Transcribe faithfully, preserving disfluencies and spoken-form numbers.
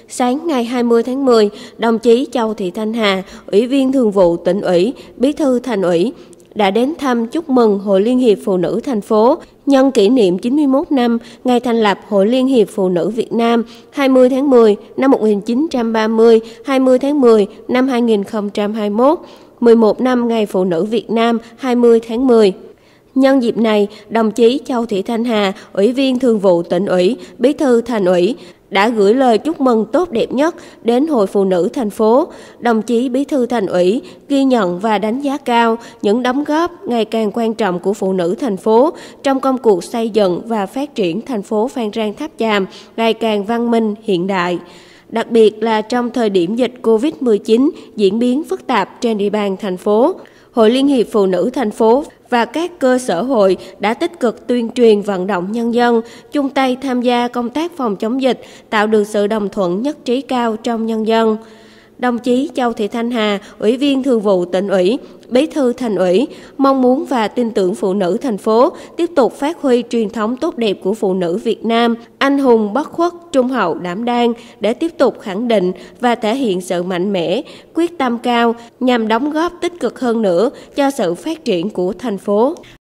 sáng ngày hai mươi tháng mười, đồng chí Châu Thị Thanh Hà, Ủy viên Thường vụ Tỉnh ủy, Bí thư Thành ủy, đã đến thăm chúc mừng Hội Liên hiệp Phụ nữ thành phố nhân kỷ niệm chín mươi mốt năm ngày thành lập Hội Liên hiệp Phụ nữ Việt Nam hai mươi tháng mười năm một nghìn chín trăm ba mươi, hai mươi tháng mười năm hai nghìn không trăm hai mươi mốt, mười một năm Ngày Phụ nữ Việt Nam hai mươi tháng mười. Nhân dịp này, đồng chí Châu Thị Thanh Hà, Ủy viên Thường vụ Tỉnh ủy, Bí thư Thành ủy, đã gửi lời chúc mừng tốt đẹp nhất đến Hội Phụ nữ thành phố. Đồng chí Bí thư Thành ủy ghi nhận và đánh giá cao những đóng góp ngày càng quan trọng của phụ nữ thành phố trong công cuộc xây dựng và phát triển thành phố Phan Rang Tháp Chàm ngày càng văn minh, hiện đại. Đặc biệt là trong thời điểm dịch Covid mười chín diễn biến phức tạp trên địa bàn thành phố, Hội Liên hiệp Phụ nữ thành phố và các cơ sở hội đã tích cực tuyên truyền vận động nhân dân, chung tay tham gia công tác phòng chống dịch, tạo được sự đồng thuận nhất trí cao trong nhân dân. Đồng chí Châu Thị Thanh Hà, Ủy viên Thường vụ Tỉnh ủy, Bí thư Thành ủy, mong muốn và tin tưởng phụ nữ thành phố tiếp tục phát huy truyền thống tốt đẹp của phụ nữ Việt Nam, anh hùng bất khuất, trung hậu đảm đang để tiếp tục khẳng định và thể hiện sự mạnh mẽ, quyết tâm cao nhằm đóng góp tích cực hơn nữa cho sự phát triển của thành phố.